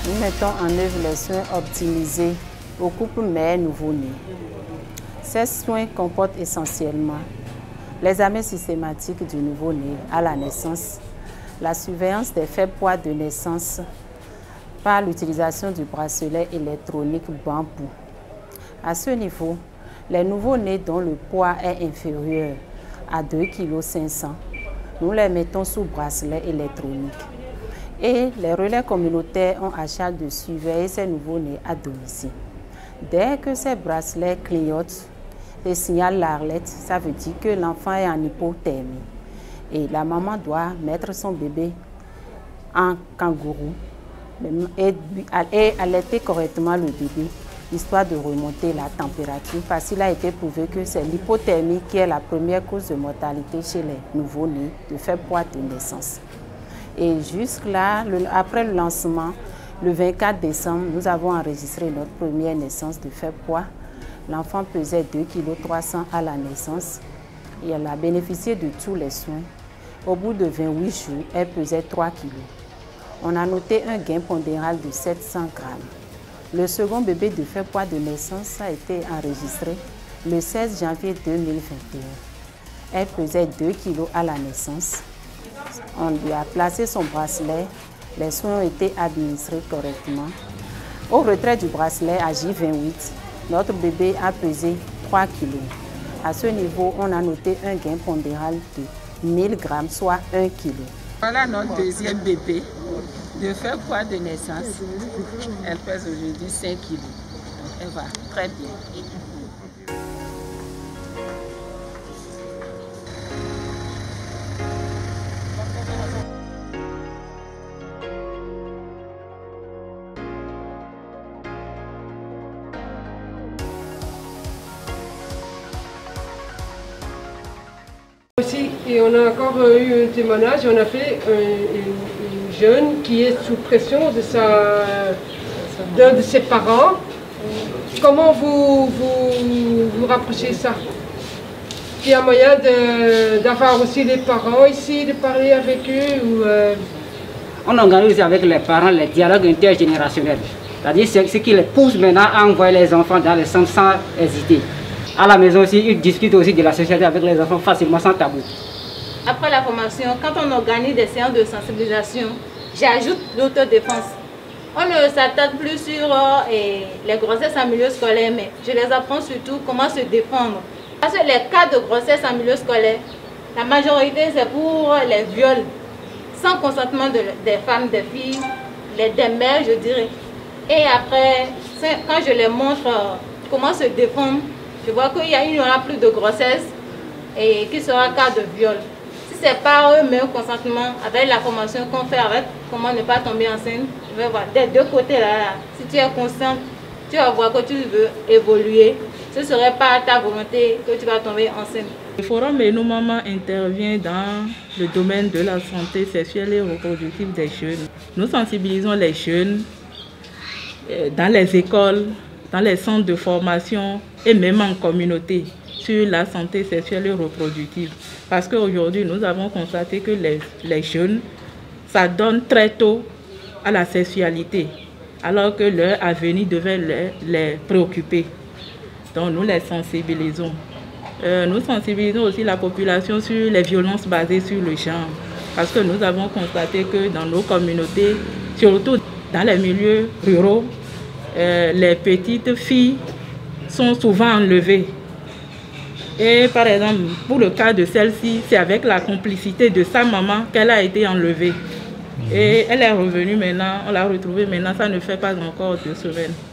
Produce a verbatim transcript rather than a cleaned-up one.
Nous mettons en œuvre les soins optimisés au couple mère nouveau-né. Ces soins comportent essentiellement l'examen systématique du nouveau-né à la naissance, la surveillance des faibles poids de naissance par l'utilisation du bracelet électronique bambou. À ce niveau, les nouveau-nés dont le poids est inférieur à deux virgule cinq kilos, nous les mettons sous bracelet électronique. Et les relais communautaires ont à charge de surveiller ces nouveau-nés à domicile. Dès que ces bracelets clignotent et signalent l'alerte, ça veut dire que l'enfant est en hypothermie. Et la maman doit mettre son bébé en kangourou et, et allaiter correctement le bébé, histoire de remonter la température, parce qu'il a été prouvé que c'est l'hypothermie qui est la première cause de mortalité chez les nouveau-nés de faible poids de naissance. Et jusque-là, après le lancement, le vingt-quatre décembre, nous avons enregistré notre première naissance de faible poids. L'enfant pesait deux virgule trois kilos à la naissance et elle a bénéficié de tous les soins. Au bout de vingt-huit jours, elle pesait trois kilos. On a noté un gain pondéral de sept cents grammes. Le second bébé de faible poids de naissance a été enregistré le seize janvier deux mille vingt et un. Elle pesait deux kilos à la naissance. On lui a placé son bracelet. Les soins ont été administrés correctement. Au retrait du bracelet à J vingt-huit, notre bébé a pesé trois kilos. À ce niveau, on a noté un gain pondéral de mille grammes, soit un kilo. Voilà notre deuxième bébé de faible poids de naissance. Elle pèse aujourd'hui cinq kilos. Donc elle va très bien. Aussi, et on a encore eu un témoignage, on a fait un, une, une jeune qui est sous pression de sa, d'un de ses parents. Comment vous vous, vous rapprochez ça? Il y a moyen d'avoir aussi les parents ici, de parler avec eux ou, euh... On organise avec les parents les dialogues intergénérationnels. C'est-à-dire ce qui les pousse maintenant à envoyer les enfants dans les centres sans hésiter. À la maison aussi, ils discutent aussi de la société avec les enfants facilement, sans tabou. Après la formation, quand on organise des séances de sensibilisation, j'ajoute l'autodéfense. On ne s'attarde plus sur euh, et les grossesses en milieu scolaire, mais je les apprends surtout comment se défendre. Parce que les cas de grossesse en milieu scolaire, la majorité c'est pour les viols, sans consentement de, des femmes, des filles, les, des mères, je dirais. Et après, quand je les montre euh, comment se défendre, je vois qu'il n'y aura plus de grossesse et qu'il sera cas de viol. Si ce n'est pas eux, mais au consentement, avec la formation qu'on fait avec comment ne pas tomber enceinte, je vais voir des deux côtés là, là. Si tu es consciente, tu vas voir que tu veux évoluer. Ce ne serait pas ta volonté que tu vas tomber enceinte. Le Forum Et Nos Mamans intervient dans le domaine de la santé sexuelle et reproductive des jeunes. Nous sensibilisons les jeunes dans les écoles, dans les centres de formation et même en communauté sur la santé sexuelle et reproductive. Parce qu'aujourd'hui, nous avons constaté que les, les jeunes s'adonnent très tôt à la sexualité, alors que leur avenir devait les, les préoccuper. Donc nous les sensibilisons. Euh, nous sensibilisons aussi la population sur les violences basées sur le genre. Parce que nous avons constaté que dans nos communautés, surtout dans les milieux ruraux, Euh, les petites filles sont souvent enlevées. Et par exemple, pour le cas de celle-ci, c'est avec la complicité de sa maman qu'elle a été enlevée. Et elle est revenue maintenant, on l'a retrouvée maintenant, ça ne fait pas encore deux semaines.